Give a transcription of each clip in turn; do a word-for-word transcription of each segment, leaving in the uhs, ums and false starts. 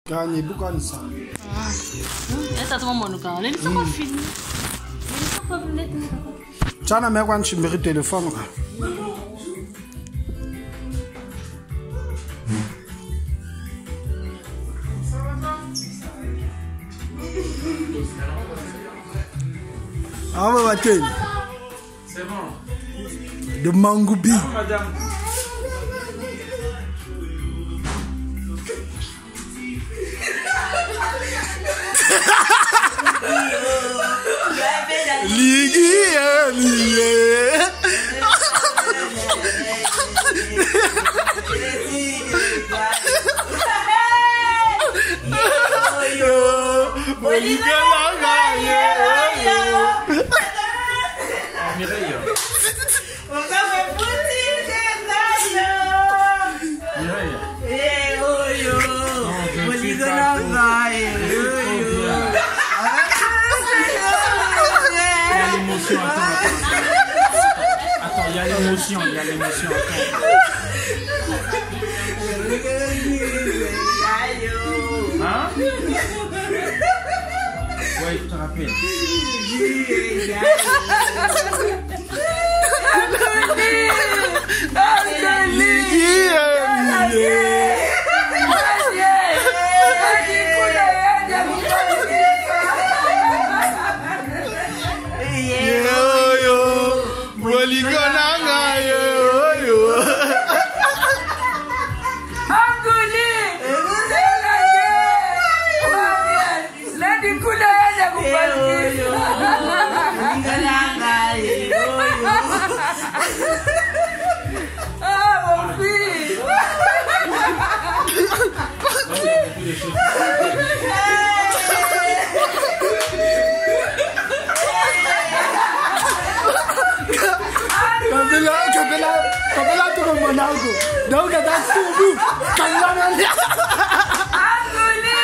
Gagné beaucoup de ça. Ah, essa toma mano cara. Ele só com filho. Ele só com bilhete. Chana me quan chimbiri téléphone. Ah ouais, ouais, c'est bon. De Mangoubi. Ah, madame. Ligi, Ligi. Attends, il y a l'émotion, il y a l'émotion. Hein? Ouais, je te rappelle. Kabela tu ko manago. Daw ka da tubu. Kangana ni. Anguli.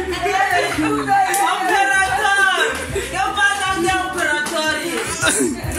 Operator. Eu vou dar um operator.